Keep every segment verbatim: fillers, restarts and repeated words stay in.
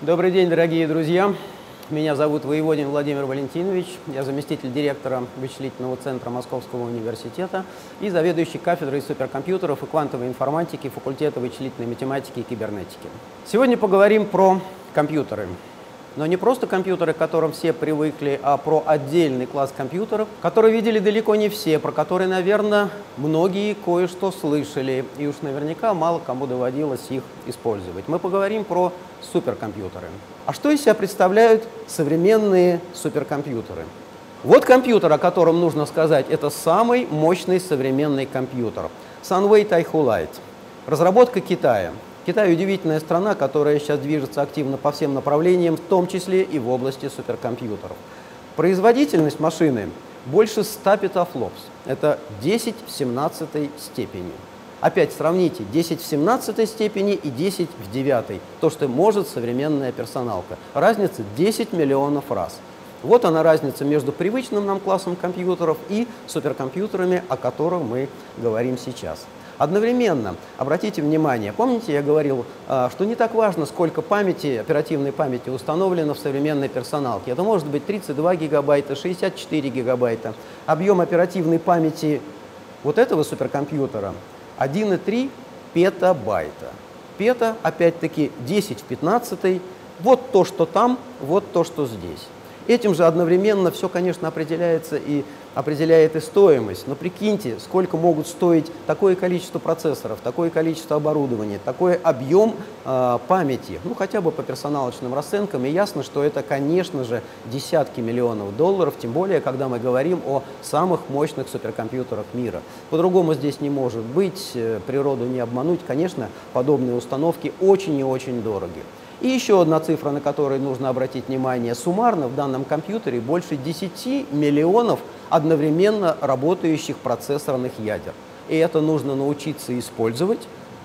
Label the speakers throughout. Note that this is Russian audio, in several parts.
Speaker 1: Добрый день, дорогие друзья. Меня зовут Воеводин Владимир Валентинович. Я заместитель директора вычислительного центра Московского университета и заведующий кафедрой суперкомпьютеров и квантовой информатики факультета вычислительной математики и кибернетики. Сегодня поговорим про компьютеры. Но не просто компьютеры, к которым все привыкли, а про отдельный класс компьютеров, которые видели далеко не все, про которые, наверное, многие кое-что слышали, и уж наверняка мало кому доводилось их использовать. Мы поговорим про суперкомпьютеры. А что из себя представляют современные суперкомпьютеры? Вот компьютер, о котором нужно сказать, это самый мощный современный компьютер. Sunway Taihu Lite. Разработка Китая. Китай – удивительная страна, которая сейчас движется активно по всем направлениям, в том числе и в области суперкомпьютеров. Производительность машины больше ста петафлопс. Это десять в семнадцатой степени. Опять сравните десять в семнадцатой степени и десять в девятой. То, что может современная персоналка. Разница десять миллионов раз. Вот она разница между привычным нам классом компьютеров и суперкомпьютерами, о которых мы говорим сейчас. Одновременно, обратите внимание, помните, я говорил, что не так важно, сколько памяти, оперативной памяти установлено в современной персоналке. Это может быть тридцать два гигабайта, шестьдесят четыре гигабайта. Объем оперативной памяти вот этого суперкомпьютера один и три петабайта. Пета, опять-таки, десять в пятнадцатой. Вот то, что там, вот то, что здесь. Этим же одновременно все, конечно, определяется и определяет и стоимость. Но прикиньте, сколько могут стоить такое количество процессоров, такое количество оборудования, такой объем э, памяти, ну хотя бы по персоналочным расценкам. И ясно, что это, конечно же, десятки миллионов долларов, тем более, когда мы говорим о самых мощных суперкомпьютерах мира. По-другому здесь не может быть, природу не обмануть. Конечно, подобные установки очень и очень дороги. И еще одна цифра, на которую нужно обратить внимание. Суммарно в данном компьютере больше десяти миллионов одновременно работающих процессорных ядер. И это нужно научиться использовать.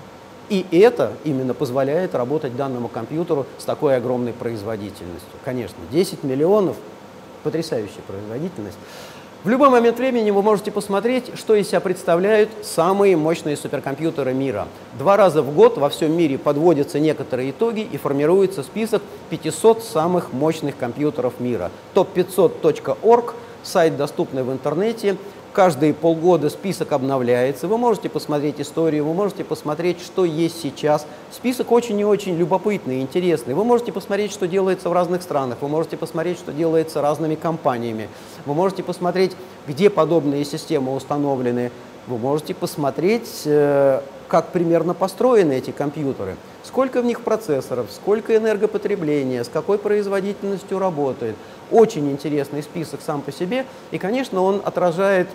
Speaker 1: И это именно позволяет работать данному компьютеру с такой огромной производительностью. Конечно, десять миллионов – потрясающая производительность. В любой момент времени вы можете посмотреть, что из себя представляют самые мощные суперкомпьютеры мира. Два раза в год во всем мире подводятся некоторые итоги и формируется список пятисот самых мощных компьютеров мира. топ пятьсот точка орг, сайт, доступный в интернете. Каждые полгода список обновляется. Вы можете посмотреть историю, вы можете посмотреть, что есть сейчас. Список очень и очень любопытный, интересный. Вы можете посмотреть, что делается в разных странах. Вы можете посмотреть, что делается разными компаниями. Вы можете посмотреть, где подобные системы установлены. Вы можете посмотреть, как примерно построены эти компьютеры. Сколько в них процессоров, сколько энергопотребления, с какой производительностью работает. Очень интересный список сам по себе. И, конечно, он отражает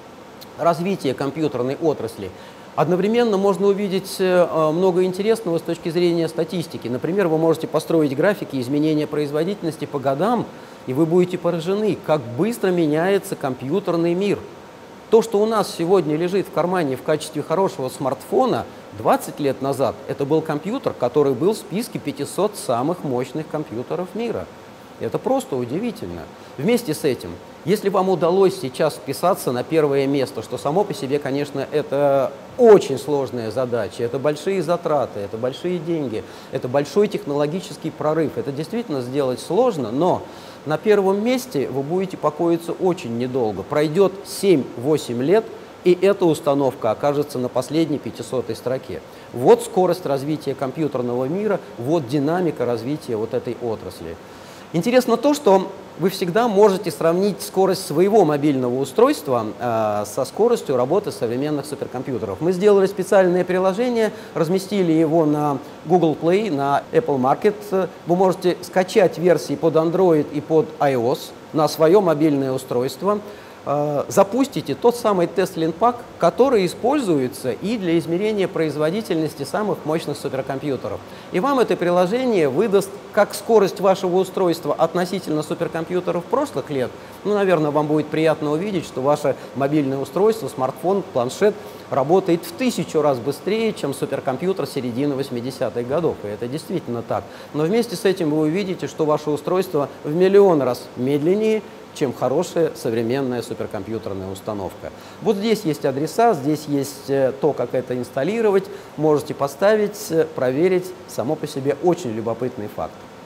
Speaker 1: развитие компьютерной отрасли. Одновременно можно увидеть много интересного с точки зрения статистики. Например, вы можете построить графики изменения производительности по годам, и вы будете поражены, как быстро меняется компьютерный мир. То, что у нас сегодня лежит в кармане в качестве хорошего смартфона, двадцать лет назад это был компьютер, который был в списке пятисот самых мощных компьютеров мира. Это просто удивительно. Вместе с этим, если вам удалось сейчас вписаться на первое место, что само по себе, конечно, это очень сложная задача, это большие затраты, это большие деньги, это большой технологический прорыв. Это действительно сделать сложно, но на первом месте вы будете покоиться очень недолго. Пройдет семь-восемь лет, и эта установка окажется на последней пятисотой строке. Вот скорость развития компьютерного мира, вот динамика развития вот этой отрасли. Интересно то, что вы всегда можете сравнить скорость своего мобильного устройства э, со скоростью работы современных суперкомпьютеров. Мы сделали специальное приложение, разместили его на Google Play, на Apple Market. Вы можете скачать версии под Android и под iOS на свое мобильное устройство. Э, запустите тот самый Teslin Pack, который используется и для измерения производительности самых мощных суперкомпьютеров. И вам это приложение выдаст как скорость вашего устройства относительно суперкомпьютеров прошлых лет. Ну, наверное, вам будет приятно увидеть, что ваше мобильное устройство, смартфон, планшет работает в тысячу раз быстрее, чем суперкомпьютер середины восьмидесятых годов. И это действительно так. Но вместе с этим вы увидите, что ваше устройство в миллион раз медленнее, чем хорошая современная суперкомпьютерная установка. Вот здесь есть адреса, здесь есть то, как это инсталлировать. Можете поставить, проверить. Само по себе очень любопытный факт.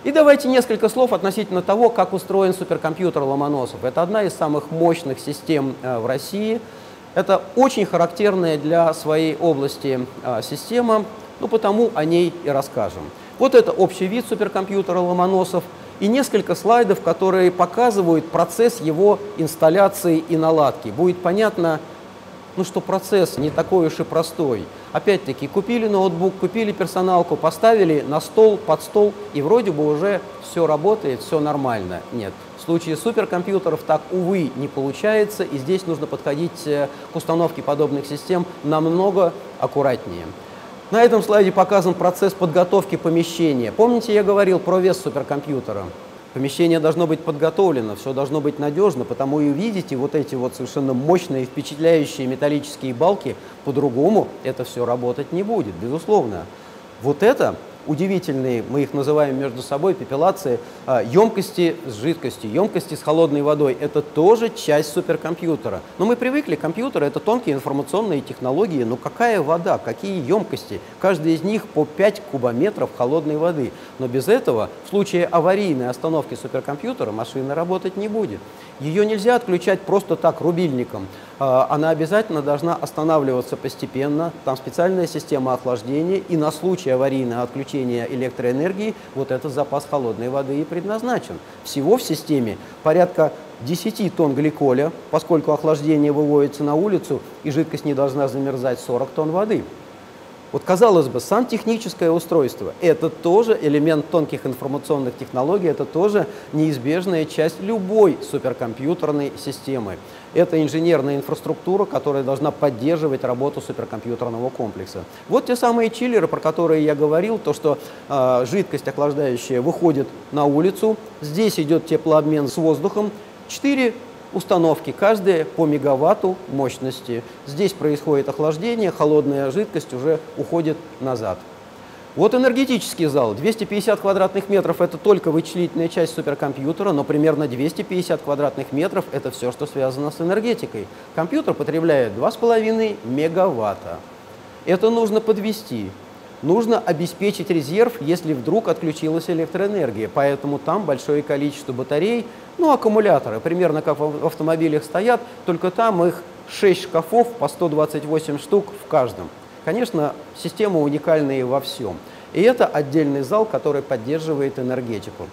Speaker 1: И давайте несколько слов относительно того, как устроен суперкомпьютер Ломоносов. Это одна из самых мощных систем в России. Это очень характерная для своей области система, ну потому о ней и расскажем. Вот это общий вид суперкомпьютера Ломоносов и несколько слайдов, которые показывают процесс его инсталляции и наладки. Будет понятно, ну, что процесс не такой уж и простой. Опять-таки, купили ноутбук, купили персоналку, поставили на стол, под стол, и вроде бы уже все работает, все нормально. Нет. В случае суперкомпьютеров так, увы, не получается, и здесь нужно подходить к установке подобных систем намного аккуратнее. На этом слайде показан процесс подготовки помещения. Помните, я говорил про вес суперкомпьютера? Помещение должно быть подготовлено, все должно быть надежно, потому и видите вот эти вот совершенно мощные, впечатляющие металлические балки, по-другому это все работать не будет, безусловно. Вот это удивительные, мы их называем между собой, пепелации, емкости с жидкостью, емкости с холодной водой. Это тоже часть суперкомпьютера. Но мы привыкли, компьютеры — это тонкие информационные технологии. Но какая вода, какие емкости? Каждый из них по пять кубометров холодной воды. Но без этого в случае аварийной остановки суперкомпьютера машина работать не будет. Ее нельзя отключать просто так рубильником. Она обязательно должна останавливаться постепенно. Там специальная система охлаждения, и на случай аварийного отключения электроэнергии вот этот запас холодной воды и предназначен. Всего в системе порядка десяти тонн гликоля, поскольку охлаждение выводится на улицу и жидкость не должна замерзать, сорок тонн воды. Вот, казалось бы, сантехническое устройство – это тоже элемент тонких информационных технологий, это тоже неизбежная часть любой суперкомпьютерной системы. Это инженерная инфраструктура, которая должна поддерживать работу суперкомпьютерного комплекса. Вот те самые чиллеры, про которые я говорил, то, что э, жидкость охлаждающая выходит на улицу, здесь идет теплообмен с воздухом, четыре установки, каждая по мегаватту мощности. Здесь происходит охлаждение, холодная жидкость уже уходит назад. Вот энергетический зал. двести пятьдесят квадратных метров – это только вычислительная часть суперкомпьютера, но примерно двести пятьдесят квадратных метров – это все, что связано с энергетикой. Компьютер потребляет два с половиной мегаватта. Это нужно подвести. Нужно обеспечить резерв, если вдруг отключилась электроэнергия. Поэтому там большое количество батарей, ну, аккумуляторы, примерно как в автомобилях стоят, только там их шесть шкафов по сто двадцать восемь штук в каждом. Конечно, система уникальная во всем. И это отдельный зал, который поддерживает энергетику.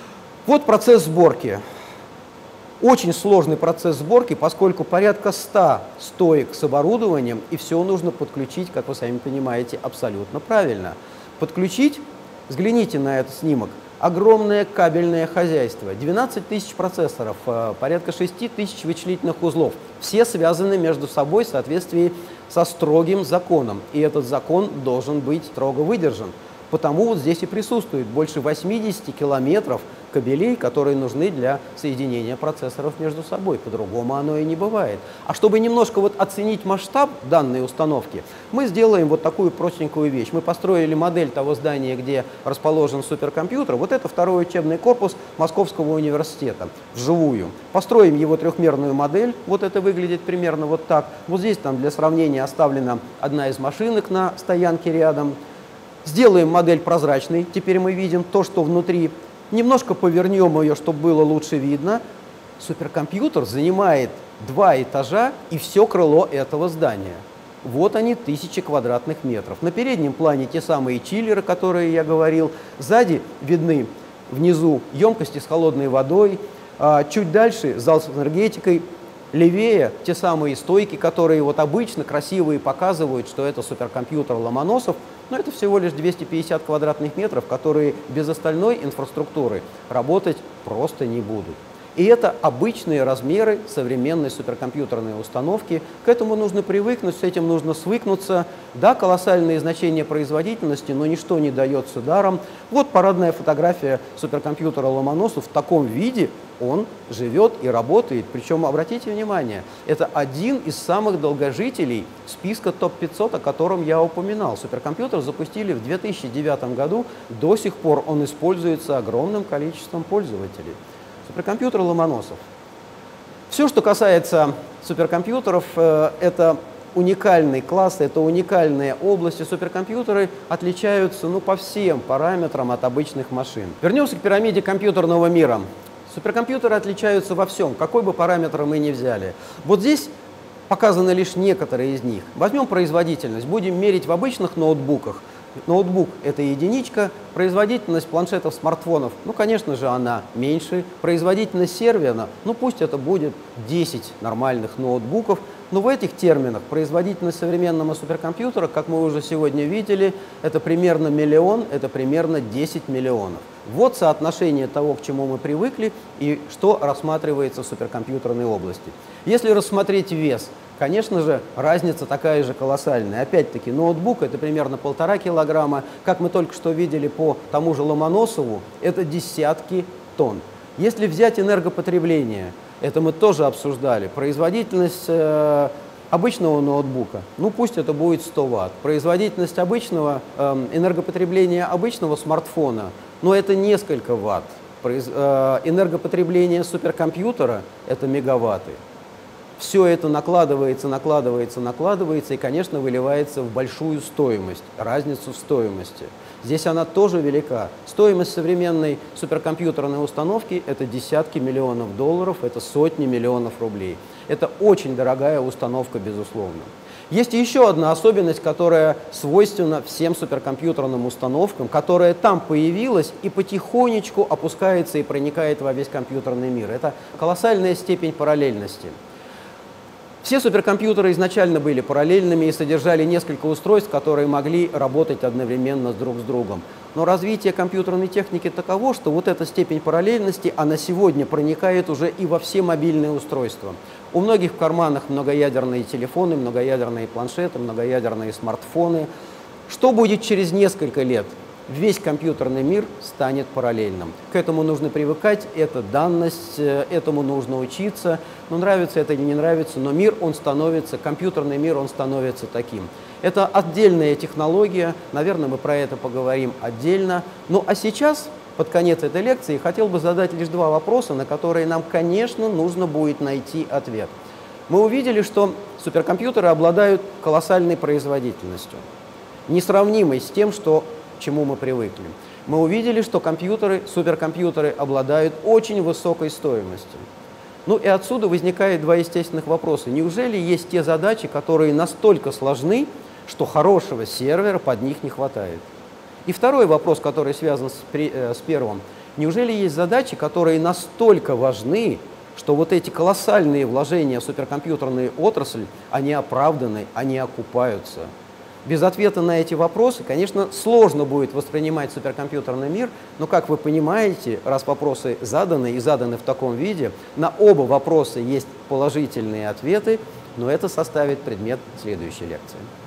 Speaker 1: Вот процесс сборки. Очень сложный процесс сборки, поскольку порядка ста стоек с оборудованием, и все нужно подключить, как вы сами понимаете, абсолютно правильно. Подключить, взгляните на этот снимок, огромное кабельное хозяйство, двенадцать тысяч процессоров, порядка шести тысяч вычислительных узлов. Все связаны между собой в соответствии со строгим законом, и этот закон должен быть строго выдержан. Потому вот здесь и присутствует больше восьмидесяти километров кабелей, которые нужны для соединения процессоров между собой. По-другому оно и не бывает. А чтобы немножко вот оценить масштаб данной установки, мы сделаем вот такую простенькую вещь. Мы построили модель того здания, где расположен суперкомпьютер. Вот это второй учебный корпус Московского университета, вживую. Построим его трехмерную модель. Вот это выглядит примерно вот так. Вот здесь там для сравнения оставлена одна из машинок на стоянке рядом. Сделаем модель прозрачной, теперь мы видим то, что внутри. Немножко повернем ее, чтобы было лучше видно. Суперкомпьютер занимает два этажа и все крыло этого здания. Вот они, тысячи квадратных метров. На переднем плане те самые чиллеры, которые я говорил. Сзади видны внизу емкости с холодной водой. Чуть дальше зал с энергетикой. Левее те самые стойки, которые вот обычно красивые показывают, что это суперкомпьютер Ломоносов, но это всего лишь двести пятьдесят квадратных метров, которые без остальной инфраструктуры работать просто не будут. И это обычные размеры современной суперкомпьютерной установки. К этому нужно привыкнуть, с этим нужно свыкнуться. Да, колоссальные значения производительности, но ничто не дается даром. Вот парадная фотография суперкомпьютера Ломоносов в таком виде. Он живет и работает. Причем, обратите внимание, это один из самых долгожителей списка топ пятьсот, о котором я упоминал. Суперкомпьютер запустили в две тысячи девятом году. До сих пор он используется огромным количеством пользователей. Суперкомпьютер Ломоносов. Все, что касается суперкомпьютеров, это уникальный класс, это уникальные области. Суперкомпьютеры отличаются ну, по всем параметрам от обычных машин. Вернемся к пирамиде компьютерного мира. Суперкомпьютеры отличаются во всем, какой бы параметр мы ни взяли. Вот здесь показаны лишь некоторые из них. Возьмем производительность, будем мерить в обычных ноутбуках. Ноутбук – это единичка, производительность планшетов, смартфонов, ну, конечно же, она меньше. Производительность сервера, ну, пусть это будет десять нормальных ноутбуков. Но в этих терминах производительность современного суперкомпьютера, как мы уже сегодня видели, это примерно миллион, это примерно десять миллионов. Вот соотношение того, к чему мы привыкли и что рассматривается в суперкомпьютерной области. Если рассмотреть вес, конечно же, разница такая же колоссальная. Опять-таки, ноутбук – это примерно полтора килограмма. Как мы только что видели по тому же Ломоносову, это десятки тонн. Если взять энергопотребление, это мы тоже обсуждали, производительность э, обычного ноутбука, ну пусть это будет сто ватт. Производительность обычного, э, энергопотребления обычного смартфона, ну это несколько ватт. Произ, э, энергопотребление суперкомпьютера – это мегаватты. Все это накладывается, накладывается, накладывается и, конечно, выливается в большую стоимость, разницу в стоимости. Здесь она тоже велика. Стоимость современной суперкомпьютерной установки – это десятки миллионов долларов, это сотни миллионов рублей. Это очень дорогая установка, безусловно. Есть еще одна особенность, которая свойственна всем суперкомпьютерным установкам, которая там появилась и потихонечку опускается и проникает во весь компьютерный мир. Это колоссальная степень параллельности. Все суперкомпьютеры изначально были параллельными и содержали несколько устройств, которые могли работать одновременно друг с другом. Но развитие компьютерной техники таково, что вот эта степень параллельности, она сегодня проникает уже и во все мобильные устройства. У многих в карманах многоядерные телефоны, многоядерные планшеты, многоядерные смартфоны. Что будет через несколько лет? Весь компьютерный мир станет параллельным. К этому нужно привыкать, это данность, этому нужно учиться. Ну, нравится это или не нравится, но мир, он становится, компьютерный мир, он становится таким. Это отдельная технология, наверное, мы про это поговорим отдельно. Ну, а сейчас, под конец этой лекции, хотел бы задать лишь два вопроса, на которые нам, конечно, нужно будет найти ответ. Мы увидели, что суперкомпьютеры обладают колоссальной производительностью, несравнимой с тем, что к чему мы привыкли. Мы увидели, что компьютеры, суперкомпьютеры обладают очень высокой стоимостью. Ну и отсюда возникает два естественных вопроса. Неужели есть те задачи, которые настолько сложны, что хорошего сервера под них не хватает? И второй вопрос, который связан с, при, э, с первым. Неужели есть задачи, которые настолько важны, что вот эти колоссальные вложения в суперкомпьютерную отрасль, они оправданы, они окупаются? Без ответа на эти вопросы, конечно, сложно будет воспринимать суперкомпьютерный мир, но, как вы понимаете, раз вопросы заданы и заданы в таком виде, на оба вопроса есть положительные ответы, но это составит предмет следующей лекции.